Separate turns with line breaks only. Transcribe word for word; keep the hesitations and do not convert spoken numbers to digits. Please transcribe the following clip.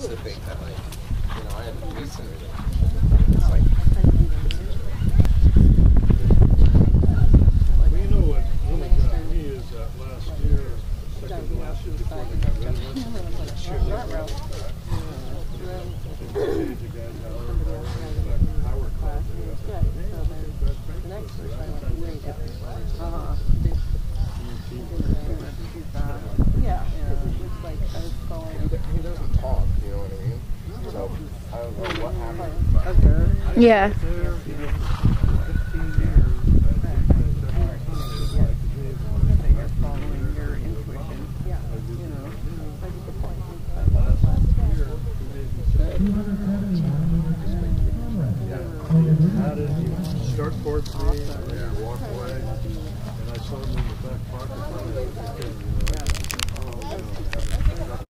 to think that, like, you know, I had a piece and everything. It's like,
well, you know what really got me is that last year, second to last year before they got rid of us, sure, they brought us back. They changed the guys out there, they were back to power class.
The next person I went to read it. Uh-huh. Yeah, it was like I was calling.
he doesn't talk, you know what I mean? So, I don't know what happened.
Yeah.
Following your intuition. Yeah, you know.
How did you start towards me and walk away? And I saw him in the back pocket.